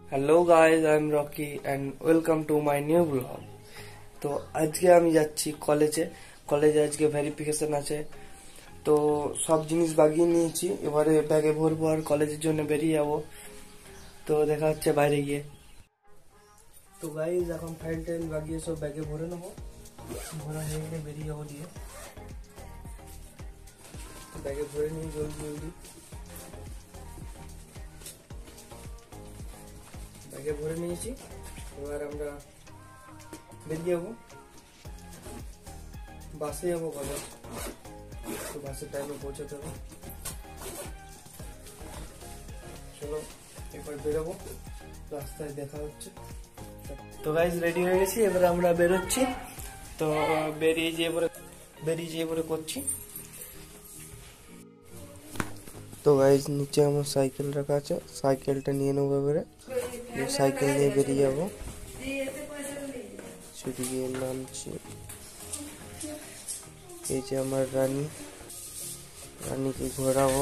Hello guys, I am Rocky and welcome to my new blog. তো আজকে আমি যাচ্ছি কলেজে আজকে ভেরিফিকেশন আছে। তো সব জিনিস বাগিয়ে নিয়েছি, এবারে ব্যাগে ভরবো আর কলেজের জন্য বেরিয়ে যাবো। তো দেখা হচ্ছে বাইরে গিয়ে। তো গাইজ এখন ফাইল টাইল বাগিয়ে সব ব্যাগে ভরে নেবো, ভরা হয়ে গেলে বেরিয়ে যাবো দিয়ে। ব্যাগে ভরে নিই জলদি ব্যাগে ভরে নিয়েছি। এবার আমরা বেরিয়ে যাবো, বাসে যাবো কলেজ। তো বাসের টাইমে পৌঁছাতে হবে। চলো এবার বেরোবো, রাস্তায় দেখা হচ্ছে। তো গাইজ রেডি হয়ে গেছি, এবার আমরা বেরোচ্ছি। তো বেরিয়ে যেয়ে পরে করছি। তো গাইজ নিচে আমার সাইকেল রাখা আছে, সাইকেলটা নিয়ে নেবো। এবারে সাইকেল নিয়ে বেরিয়ে যাবো। সিঁড়ি গিয়ে নামছি। এই যে আমার রানীকে ঘোরাবো।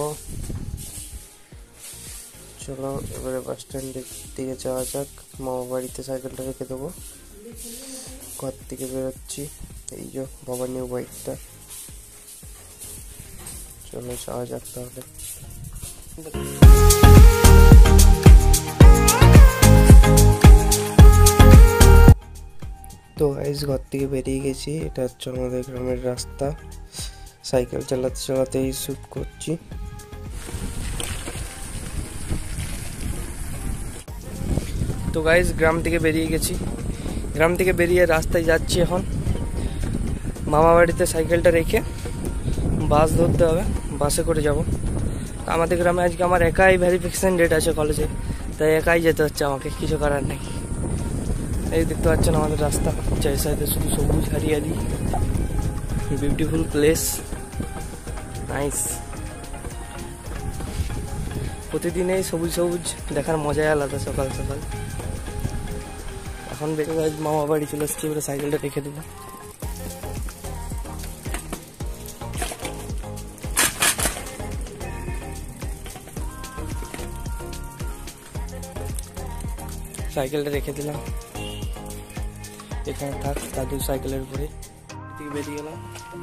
চলো এবারে বাস স্ট্যান্ডের দিকে যাওয়া যাক। মামা বাড়িতে সাইকেলটা রেখে দেবো। ঘর থেকে বেরোচ্ছি, এই যে বাবা নিউ বাইকটা। চলো যাওয়া যাক তাহলে। তো গাইস ঘর থেকে বেরিয়ে গেছি, এটা হচ্ছে আমাদের গ্রামের রাস্তা। সাইকেল চালাতে চালাতেই শুট করছি। তো গাইস গ্রাম থেকে বেরিয়ে গেছি, গ্রাম থেকে বেরিয়ে রাস্তায় যাচ্ছি এখন। মামা বাড়িতে সাইকেলটা রেখে বাস ধরতে হবে, বাসে করে যাব। আমাদের গ্রামে আজকে আমার একাই ভেরিফিকেশন ডেট আছে কলেজে, তাই একাই যেতে হচ্ছে আমাকে, কিছু করার নেই। এই দেখতে পাচ্ছেন আমাদের রাস্তা, চারি সাইডে শুধু সবুজ হারিয়ালি, বিউটিফুল প্লেস, নাইস। প্রতিদিন এই সবুজ সবুজ দেখার মজাই আলাদা। সকাল সকাল এখন বেরিয়ে মামা বাড়ি চলে এসছি, এবারে সাইকেলটা রেখে দেবো। সাইকেলটা রেখে দিলাম, এখানে থাক দাদু সাইকেলের উপরে। বেরিয়ে গেলাম।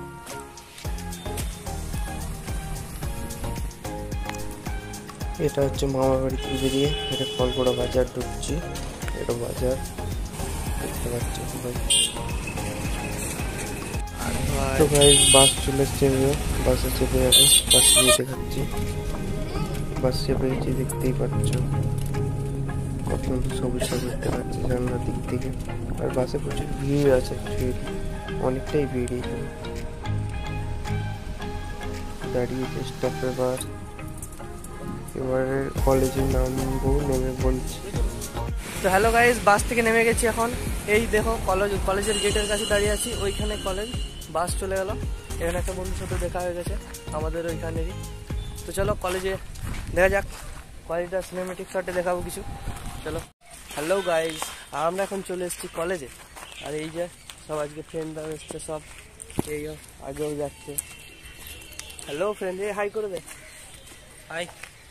এটা হচ্ছে মামার বাড়ি থেকে বেরিয়ে এটা ফলগড়া বাজার ঢুকছি। এটা বাজার দেখতে পাচ্ছি। তো ভাই বাস চলে এসছে, বাসে চেপে যাবো। বাসে গিয়ে দেখাচ্ছি, বাস চেপে গেছি, দেখতেই পাচ্ছ কত সবুজ সবুজ দেখতে পাচ্ছি জানলার দিক থেকে। আর বাসে প্রচুর ভিড় আছে, অনেকটাই ভিড়। এখানে দাঁড়িয়েছে স্টপে বাস। এবারে কলেজের নামবো, নেমে বলছি। তো হ্যালো গাইস, বাস থেকে নেমে গেছি এখন। এই দেখো কলেজের গেটের কাছে দাঁড়িয়ে আছি, ওইখানে কলেজ। বাস চলে গেল। এখানে একটা বন্ধুর সাথে দেখা হয়ে গেছে আমাদের ওইখানেরই। তো চলো কলেজে দেখা যাক, কলেজটা সিনেমেটিক শটে দেখাবো কিছু। চলো। হ্যালো গাইস, আমরা এখন চলে এসেছি কলেজে। আর এই যে সব আজকে ফ্রেন্ডরা এসছে সব, এই আগেও যাচ্ছে। হ্যালো ফ্রেন্ড, হাই করে দে, হাই।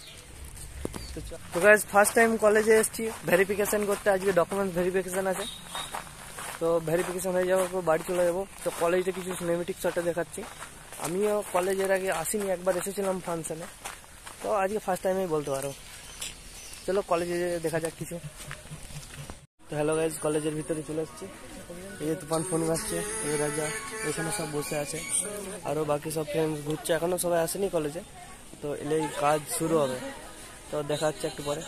তো গাইস ফার্স্ট টাইম কলেজে এসেছি ভেরিফিকেশন করতে। আজকে ডকুমেন্টস ভেরিফিকেশন আছে। তো ভেরিফিকেশন হয়ে যাওয়ার পর বাড়ি চলে যাবো। তো কলেজে কিছু সিনেমেটিক শটে দেখাচ্ছি। আমিও কলেজের আগে আসিনি, একবার এসেছিলাম ফাংশনে। তো আজকে ফার্স্ট টাইমেই বলতে পারো। চলো কলেজে দেখা যাক কিছু। তো হ্যালো গাইজ, কলেজের ভিতরে চলে এসেছি। এই যে তুফান ফোন মারছে, এই রাজা এখানে সব বসে আছে। আরও বাকি সব ফ্রেন্ডস ঘুরছে, এখনও সবাই আসেনি কলেজে। তো এলেই কাজ শুরু হবে। তো দেখা হচ্ছে একটু পরে।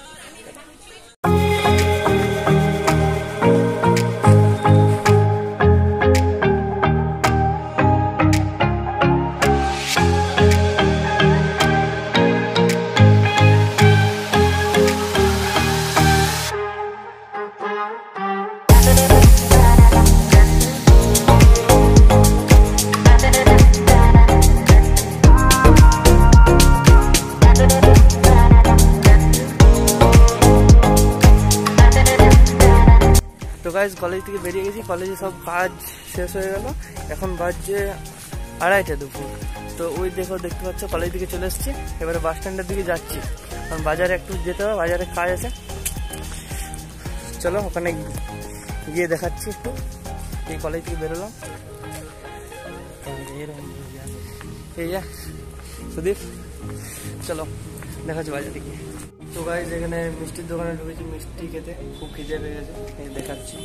গাইজ কলেজ থেকে বেরিয়ে গেছি, কলেজে সব কাজ শেষ হয়ে গেল। এখন বাজছে 2:30 দুপুর। তো ওই দেখতে পাচ্ছ কলেজ থেকে চলে এসেছি। এবারে বাস স্ট্যান্ডের দিকে যাচ্ছি, কারণ বাজারে একটু যেতে হবে, বাজারে কাজ আছে। চলো ওখানে গিয়ে দেখাচ্ছি একটু। এই কলেজ থেকে বেরোলাম, এই যা সুদীপ, চলো দেখাচ্ছি বাজারে গিয়ে। তো গাইস এখানে মিষ্টির দোকানে ঢুকেছি মিষ্টি খেতে, খুব খিদে পেয়ে গেছে, এই দেখাচ্ছি।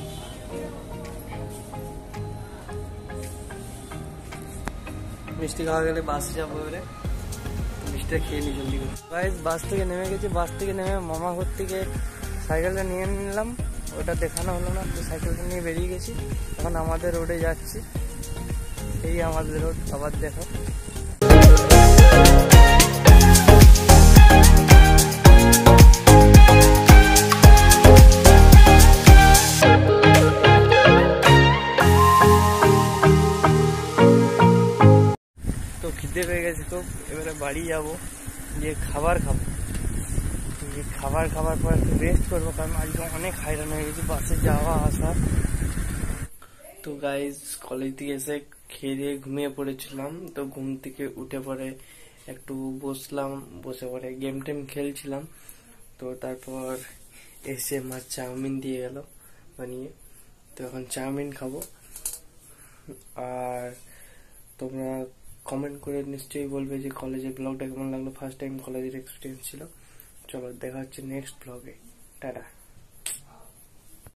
মিষ্টি খাওয়া গেলে বাসে যাবো এবারে, মিষ্টিটা খেয়ে নিই জলদি করে। গাইস বাস থেকে নেমে গেছি, বাস থেকে নেমে মামা ঘর থেকে সাইকেলটা নিয়ে নিলাম, ওটা দেখানো হলো না, তো সাইকেলটা নিয়ে বেরিয়ে গেছি। এখন আমাদের রোডে যাচ্ছি, এই আমাদের রোড, আবার দেখো। তো খিদে পেয়ে গেছে, তো এবারে বাড়ি যাবো, গিয়ে খাবার খাবো, খাবার খাবার পর একটু রেস্ট করবো, কারণ আজকে অনেক হাইরান হয়ে গেছে বাসে যাওয়া আসা। তো গাইজ কলেজ থেকে এসে খেয়ে দিয়ে ঘুমিয়ে পড়েছিলাম, তো ঘুম থেকে উঠে পরে একটু বসলাম, বসে পরে গেম টেম খেলছিলাম। তো তারপর এসে মা চাউমিন দিয়ে গেল বানিয়ে, তো এখন চাউমিন খাবো। আর তোমরা কমেন্ট করে নিশ্চয়ই বলবে যে কলেজের ব্লগটা কেমন লাগলো, ফার্স্ট টাইম কলেজের এক্সপিরিয়েন্স ছিল। চলো দেখা হচ্ছে নেক্সট ব্লগে, টাটা।